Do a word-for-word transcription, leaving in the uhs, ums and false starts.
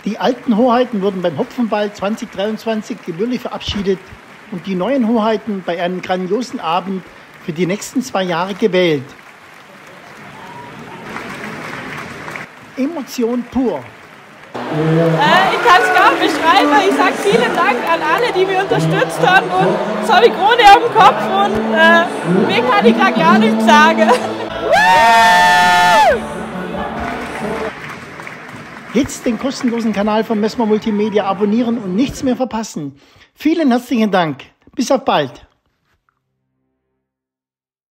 Die alten Hoheiten wurden beim Hopfenball zwanzig dreiundzwanzig gebührlich verabschiedet und die neuen Hoheiten bei einem grandiosen Abend für die nächsten zwei Jahre gewählt. Emotion pur. Äh, ich kann es gar nicht beschreiben. Ich sage vielen Dank an alle, die mich unterstützt haben. Und jetzt habe ich Krone auf dem Kopf und äh, mir kann ich gerade gar nichts sagen. Jetzt den kostenlosen Kanal von Messmer Multimedia abonnieren und nichts mehr verpassen. Vielen herzlichen Dank. Bis auf bald.